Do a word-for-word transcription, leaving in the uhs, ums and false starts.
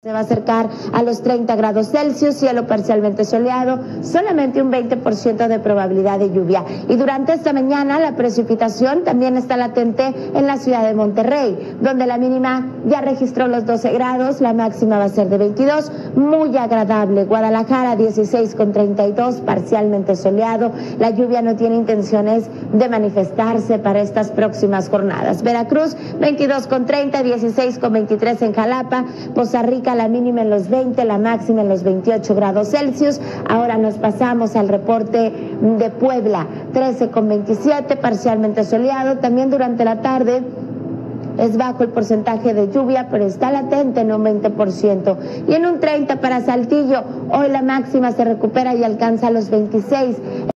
Se va a acercar a los treinta grados Celsius, cielo parcialmente soleado, solamente un veinte por ciento de probabilidad de lluvia. Y durante esta mañana la precipitación también está latente en la ciudad de Monterrey, donde la mínima ya registró los doce grados, la máxima va a ser de veintidós, muy agradable. Guadalajara dieciséis con treinta y dos, parcialmente soleado. La lluvia no tiene intenciones de manifestarse para estas próximas jornadas. Veracruz veintidós con treinta, dieciséis con veintitrés en Jalapa, Poza Rica la mínima en los veinte, la máxima en los veintiocho grados Celsius. Ahora nos pasamos al reporte de Puebla, trece con veintisiete, parcialmente soleado. También durante la tarde es bajo el porcentaje de lluvia, pero está latente en un veinte por ciento. Y en un treinta para Saltillo, hoy la máxima se recupera y alcanza los veintiséis.